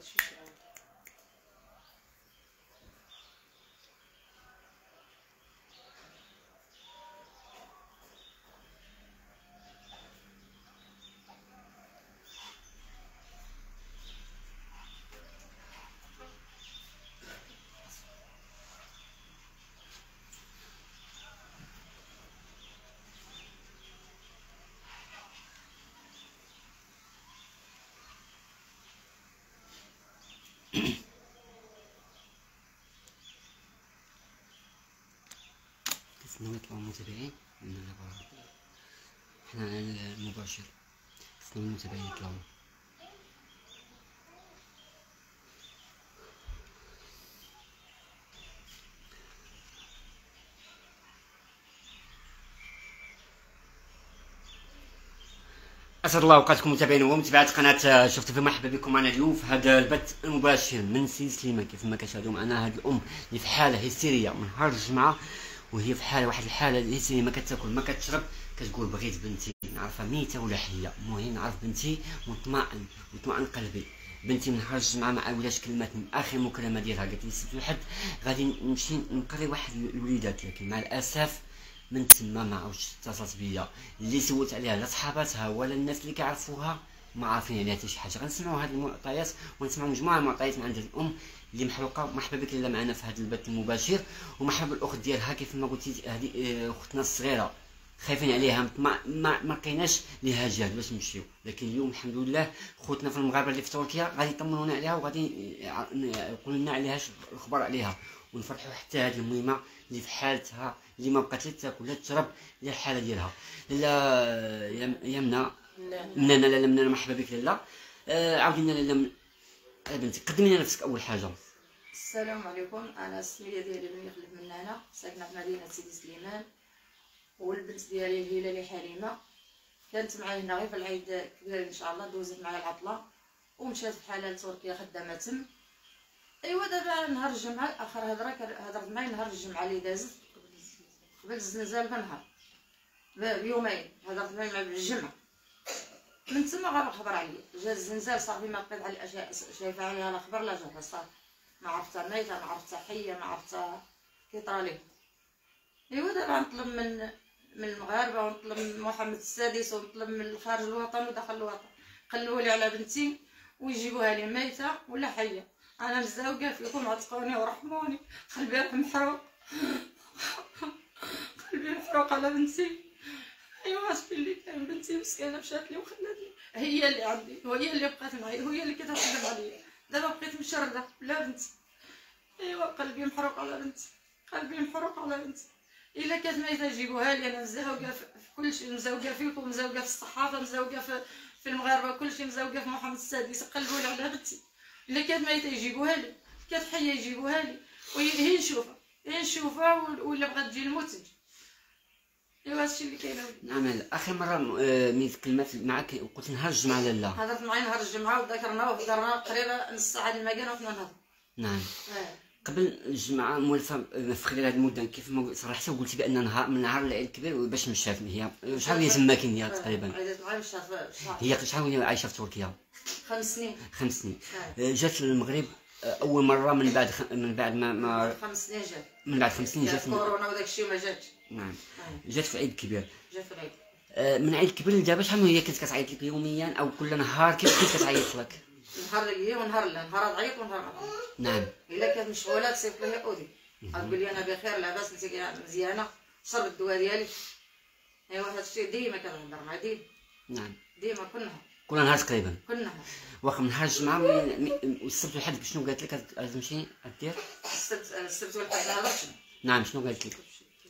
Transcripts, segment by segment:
هادشي شي كنتسناو يطلعو المتابعين من دابا حنا على المباشر، كنتسناو المتابعين يطلعو. اسعد الله اوقاتكم متابعين ومتابعات قناه شفت في. مرحبا بكم معنا اليوم في هذا البث المباشر من سي سليمان. كيف ما كتشاهدوا معنا هذه الام اللي في حاله هستيريه من نهار الجمعه، وهي في حاله واحد الحاله الهستيريه، ما كتاكل ما كتشرب، كتقول بغيت بنتي نعرفها ميته ولا حيه، المهم نعرف بنتي ونطمئن قلبي. بنتي من نهار الجمعه ما عاوداش كلمات من اخر مكالمه ديالها، قالت لي السبت والحد غادي نمشي نقري واحد الوليدات، لكن مع الاسف من تما ما عاودش اتصلت بيا. اللي سولت عليها لا صحاباتها ولا الناس اللي كيعرفوها ما عارفين عليها حتى شي حاجه. غنسمعوا هذه المعطيات ونسمعوا مجموعه من المعطيات من عند الام اللي محروقه. مرحبا بك لاله معنا في هذا البث المباشر، ومرحبا بالاخت ديالها. كيف ما قلتي هذه اختنا الصغيره خايفين عليها، ما لقيناش ليها جهه باش نمشيو، لكن اليوم الحمد لله خوتنا في المغاربه اللي في تركيا غادي يطمنونا عليها وغادي يقولوا لنا عليها الاخبار عليها، ونفرحوا حتى هذه المهمه اللي في حالتها اللي ما بقات لا تاكل لا تشرب لا الحاله ديالها. لاله يمنى منانا، لاله منانا مرحبا بك لاله. عاودي لنا لاله بنتي، قدمي لنا نفسك اول حاجه. السلام عليكم. انا السميه ديالي منية خلف منانا، ساكنه في مدينه سيدي سليمان، والبنت ديالي الهلالي حليمه كانت معايا هنا غير في العيد الكبير ان شاء الله، دوزت معايا العطله ومشات بحالها لتركيا خدامه تم. ايوا دابا نهار الجمعه اخر هضرت معايا نهار الجمعه اللي دازت قبل الزلزال بنهار بيومين، هضرت معايا مع الجمعه. من تما غير خبر عليا جا الزلزال صاحبي، ما لقيت على اشياء شايفه عليها لا خبر لا جا صافي، ما عرفتها ميته ما عرفتها حيه ما عرفتها كيطرا ليه. ايوا دابا نطلب من المغاربه ونطلب من محمد السادس ونطلب من خارج الوطن وداخل الوطن قلبوا لي على بنتي ويجيبوها لي ميته ولا حيه. انا مزوقه فيكم عتقوني ورحموني، قلبي محروق قلبي محروق على بنتي. ايوا اش اللي كان بنتي مسكينه مشات لي وخلاتني، هي اللي عندي وهي اللي بقات معايا وهي اللي كتخدم عليا. دابا بقيت مشرده بلا بنتي. ايوا قلبي محروق على بنتي، قلبي محروق على بنتي. الا كانت ميته يجيبوها لي، انا مزوقه في كلشي، مزوقه فيكم، مزوقه في الصحافه، مزوقه في المغاربه كلشي، مزوقه في محمد السادس. قلبوا لي على بنتي. الا كانت ميته يجيبوها لي، كانت حيه يجيبوها لي وهي نشوفها ولا بغات تجي الموت تجي. ايوا هادشي اللي كاين. نعم. اخر مره ملي تكلمت معك قلت نهار الجمعه لاله. هضرت معايا نهار الجمعه وذكرنا وهضرنا تقريبا نص ساعه المكان وحنا نهضروا. نعم. قبل الجمعه مولفه في خلال هذه المده كيف ما صرحتي وقلتي بان من نهار العيد الكبير باش مشات هي شحال هي تما هي تقريبا؟ عيدت معايا مشات هي شحال هي عايشه في تركيا؟ 5 سنين. 5 سنين. جات للمغرب اول مره من بعد ما 5 سنين جات. من بعد 5 سنين جات كورونا وداك الشيء ما جاتش. نعم. جات في العيد الكبير. جات في العيد. من العيد الكبير لدابا شحال هي كانت كتعيط لك يوميا او كل نهار؟ كيف كنت كتعيط لك؟ نهار هي ونهار لا، نهار تعيط ونهار ما تعيط. نعم. الا كانت مشغوله تصيفط لها اودي تقول لي انا بخير لاباس انت مزيانه شرب الدواء ديالي. ايوا هذا الشيء ديما كنهضر مع نعم. ديما كل نهار تقريبا. كل نهار. واخا من نهار الجمعه والسبت والحد شنو قالت لك تمشي دير؟ السبت والحد ما هضرتش. نعم. شنو قالت لك؟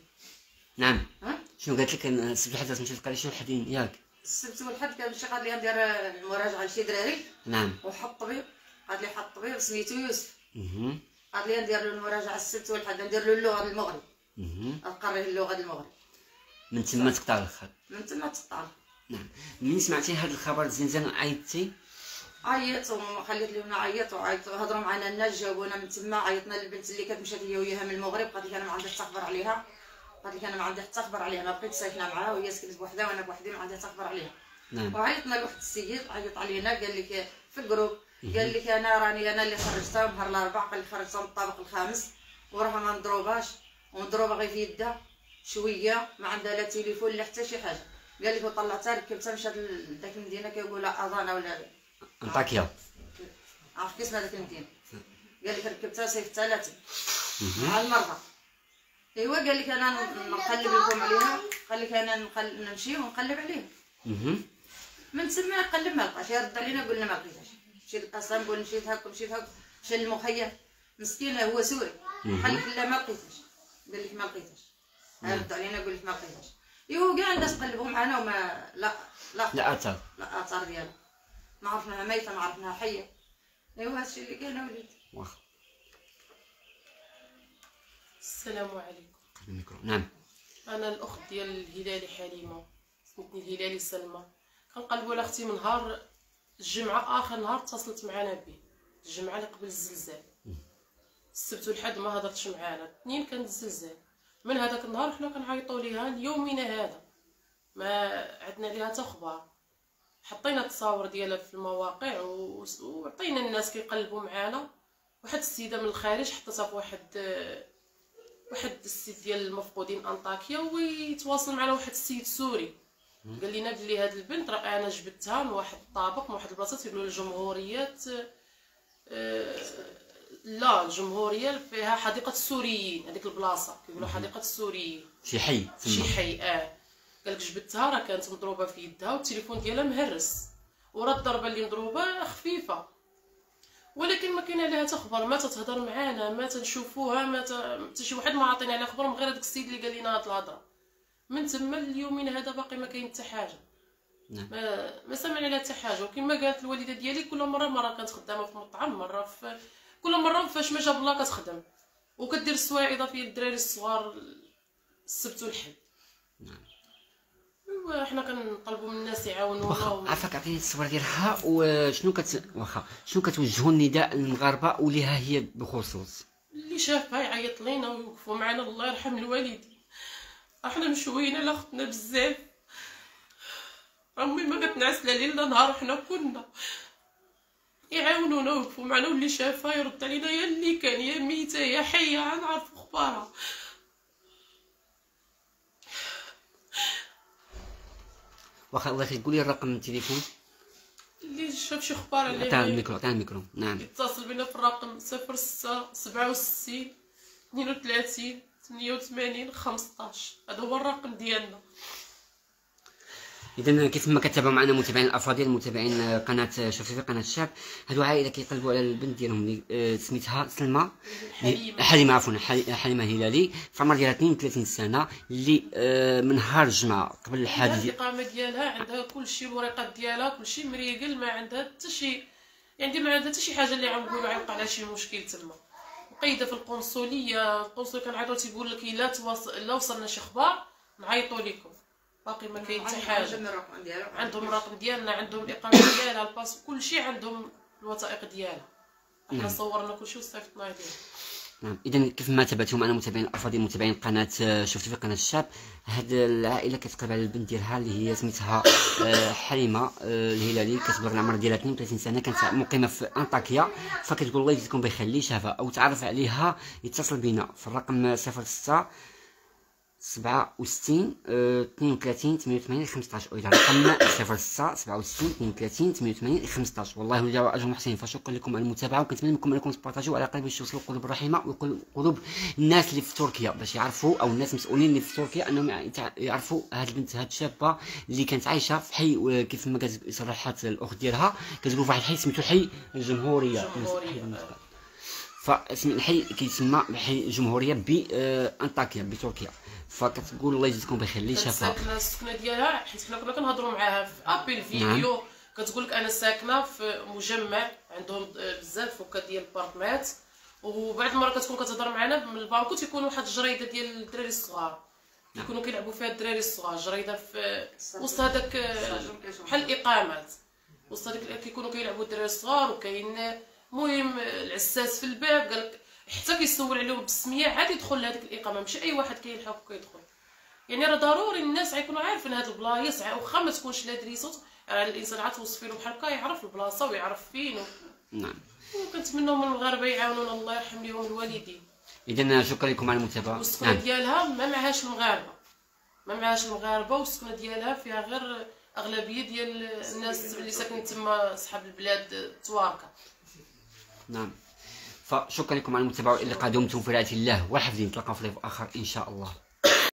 نعم. شنو قالت لك السبت والحد تمشي تلقى شي وحدين ياك؟ السبت والحد كنمشي قالت لي ندير المراجعه لشي دراري. نعم. وحط طبيب، قالت لي حط طبيب سميتو يوسف. قالت لي ندير له المراجعه السبت والحد، ندير له اللغه ديال المغرب. نقريه اللغه ديال المغرب. من تما تقطع الخط. من تما تقطع. نعم. ملي سمعتي هذا الخبر الزنزان عيطتي؟ عيطت وخليت لهم نعيط وعيط هضروا معنا الناس جاوبونا من تما. عيطنا للبنت اللي كانت مشات هي وياها من المغرب، قالت لك انا ما عندي حتى خبر عليها. قالت لك انا ما عندي حتى خبر عليها، ما بقيت ساكنه معاها وهي سكنت بوحدها وانا بوحدي، ما عندي حتى خبر عليها. نعم. وعيطنا لواحد السيد عيط علينا قال لك في الجروب، قال لك انا اللي خرجتها نهار الاربعاء، قال لي خرجتها من الطابق الخامس وراها ما مضروباش ومضروبه غير في يدها شويه، ما عندها لا تليفون لا حتى شي حاجه. قال لك وطلعتها ركبتها مشات لذاك المدينه كيقولها اظانا ولا انطاكيا، عرف كيسمها داك المدينه. قال لك ركبتها صيفطتها لها مع المرضى. ايوا قال لك انا نقلب لكم عليها، قال لك انا نمشي ونقلب عليها. من تما قلب ما لقاش، يرد علينا قلنا ما لقيتهاش. مشيت للقسم قلنا مشيت هاك مشيت هاك، مشى للمخيم مسكين هو سوري قال لك لا ما لقيتهاش، قال لك ما لقيتهاش. رد علينا قال لك ما لقيتهاش. ايوا كاع الناس قلبوا معنا وما لا اثر، لا اثار ديالها، ما عرفناها ميته ما عرفناها حيه. ايوا هادشي اللي كان وليدي. واخا. السلام عليكم. الميكرو. نعم. انا الاخت ديال الهلالي حليمه، سميتني الهلالي سلمى. كنقلبوا على اختي من نهار الجمعه، اخر نهار اتصلت معنا به، الجمعه اللي قبل الزلزال. السبت والحد ما هضرتش معانا، الاثنين كان الزلزال. من هذاك النهار حنا كنعيطوا ليها ليومنا هذا، ما عندنا ليها حتى خبار. حطينا التصاور ديالها في المواقع وعطينا الناس كيقلبوا معانا. واحد السيده من الخارج حطتها في واحد السيت ديال المفقودين انطاكيا، ويتواصل معنا واحد السيد سوري قال لنا بلي هاد البنت راه انا جبدتها من واحد الطابق من واحد البلاصه تيقولوا الجمهوريات، لا الجمهوريه فيها حديقه السوريين، هذيك البلاصه كيقولوا حديقه السوريين، شي حي شي حي. قال لك جبدتها راه كانت مضروبه في يدها والتليفون ديالها مهرس، وراه الضربه اللي مضروبه خفيفه، ولكن ما كاين عليها حتى خبر، ما تتهضر معانا، ما تنشوفوها، ما حتى شي واحد ما عطينا عليها خبر من غير هذاك السيد اللي قال لنا هاد الهضره. من تما اليومين هذا باقي ما كاين حتى حاجه. نعم. ما سمعنا عليها حتى حاجه. وكما قالت الوالده ديالي كل مره كانت خدامه في مطعم، كل مره فاش ما جاب الله كتخدم وكدير السوايع اضافيه للدراري الصغار السبت والحد. نعم. ايوا حنا كنطلبوا من الناس يعاونونا. واخا عافاك عطيني الصور ديالها، وشنو شنو كتوجهوا النداء للمغاربه وليها هي بخصوص؟ اللي شافها يعيط لينا ويوقفوا معنا، الله يرحم الوالدين. احنا مشويين على اختنا بزاف، امي ما كتنعس لا ليل لا نهار، حنا كنا يعاونونا ويوقفوا معنا، واللي شافها يرد علينا يا اللي كان يا ميته يا حيه نعرف اخبارها. واخا الله يخليك قولي الرقم التليفون اللي شاف شي خبار عليها. عطيها الميكرو. نعم. يتصل بنا في الرقم 06 67 32 88 15، هذا هو الرقم ديالنا. اذا كيف ما كتابعوا معنا متابعين الافاضل، متابعين قناه شوفي في قناه الشعب، هادو عائله كيقلبوا على البنت ديالهم اللي سميتها سلمى حليمه، عفوا حليمه هلالي، في عمر ديالها 32 سنه، اللي من نهار الجمعه قبل الحادث الاقامه ديالها عندها كلشي، الوريقات ديالها كلشي مريقل، ما عندها حتى شي، يعني ما عندها حتى شي حاجه اللي نقولوا يوقع لها شي مشكل تما. مقيده في القنصليه، القنصل كنعيطوا تيقول لك لا وصلنا شي اخبار نعيطوا لكم، باقي ما كاين حتى حاجه. عندهم الرقم ديالنا، عندهم الاقامه ديالها، الباس كلشي عندهم الوثائق ديالها. احنا صورنا كلشي وصيفطناه لهم. نعم. اذا كيف ما تابعتوا معنا متابعين الافاضل، متابعين قناه شفتي في قناه الشعب، هاد العائله كتقلب على البنت ديالها اللي هي سميتها حليمه الهلالي، كتبلغ العمر ديالها 32 سنه، كانت مقيمه في انطاكيا. فكتقول الله يجزيكم بخير، اللي شافها او تعرف عليها يتصل بنا في الرقم 06 67 32 88 15، والى رقم 06 67 32 88 15. والله يجزاكم اجر محسنين. فشكرا لكم على المتابعه، وكنتمنى منكم انكم تبارطاجيو على قلب توصلوا القلوب الرحيمه وقلوب الناس اللي في تركيا، باش يعرفوا، او الناس المسؤولين اللي في تركيا، انهم يعرفوا هاد البنت، هاد الشابه اللي كانت عايشه في حي، كيف ما صرحت الاخت ديالها كتقول في واحد الحي سميتو حي الجمهوريه. فاسم الحي كيتسمى حي الجمهوريه بانطاكيا بتركيا. فكتقول الله يجزيكم بخير اللي شافها. السكنه ديالها، حيت كنا كنهضروا معاها في ابل فيديو. نعم. كتقول لك انا ساكنه في مجمع عندهم بزاف فوكات ديال البارطمات، وبعد المره كتكون كتهضر معنا من البانكو تيكون واحد الجريده ديال الدراري الصغار، كيكونوا كيلعبوا فيها الدراري الصغار، جريده في وسط هذاك بحال الاقامات، وسط هذاك كيكونوا كيلعبوا الدراري الصغار. وكاين المهم العساس في الباب قالك حتى كيسول عليهم بالسميه عاد يدخل لهذيك الاقامه، ماشي اي واحد كيلحق وكيدخل. يعني راه ضروري الناس غيكونوا عارفين هاد البلايص، واخا ما تكونش لا دريسوت راه الانسان غتوصفي له بحال هكا يعرف البلاصه ويعرف فين نعم. وكنتمنوا من المغاربه يعاونونا، الله يرحم لهم الوالدين. اذا شكرا لكم على المتابعه. والسكنه ديالها ما معهاش المغاربه، ما معهاش المغاربه، والسكنه ديالها فيها غير اغلبيه ديال الناس اللي ساكنين تما صحاب البلاد التواركه. نعم. فشكرا لكم على المتابعه، الى قدمتم في رعايه الله وحفظه، نتلاقاو في لايف اخر ان شاء الله.